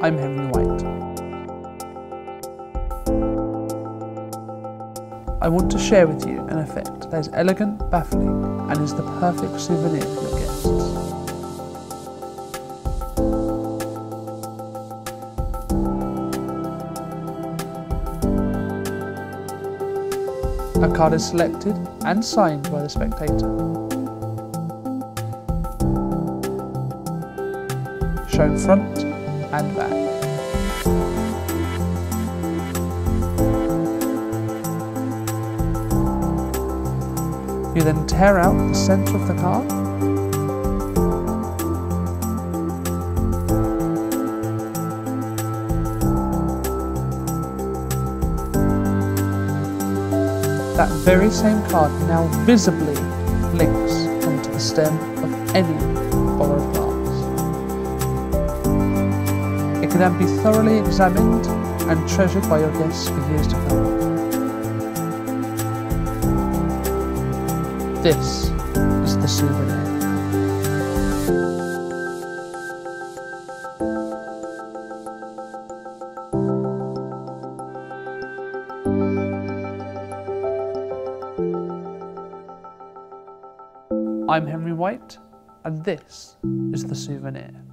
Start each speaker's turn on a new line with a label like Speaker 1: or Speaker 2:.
Speaker 1: I'm Henry White. I want to share with you an effect that is elegant, baffling, and is the perfect souvenir for your guests. A card is selected and signed by the spectator. Shown front and back. You then tear out the centre of the card . That very same card now visibly links onto the stem of any borrowed glass. It can then be thoroughly examined and treasured by your guests for years to come. This is the souvenir. I'm Henry White, and this is the souvenir.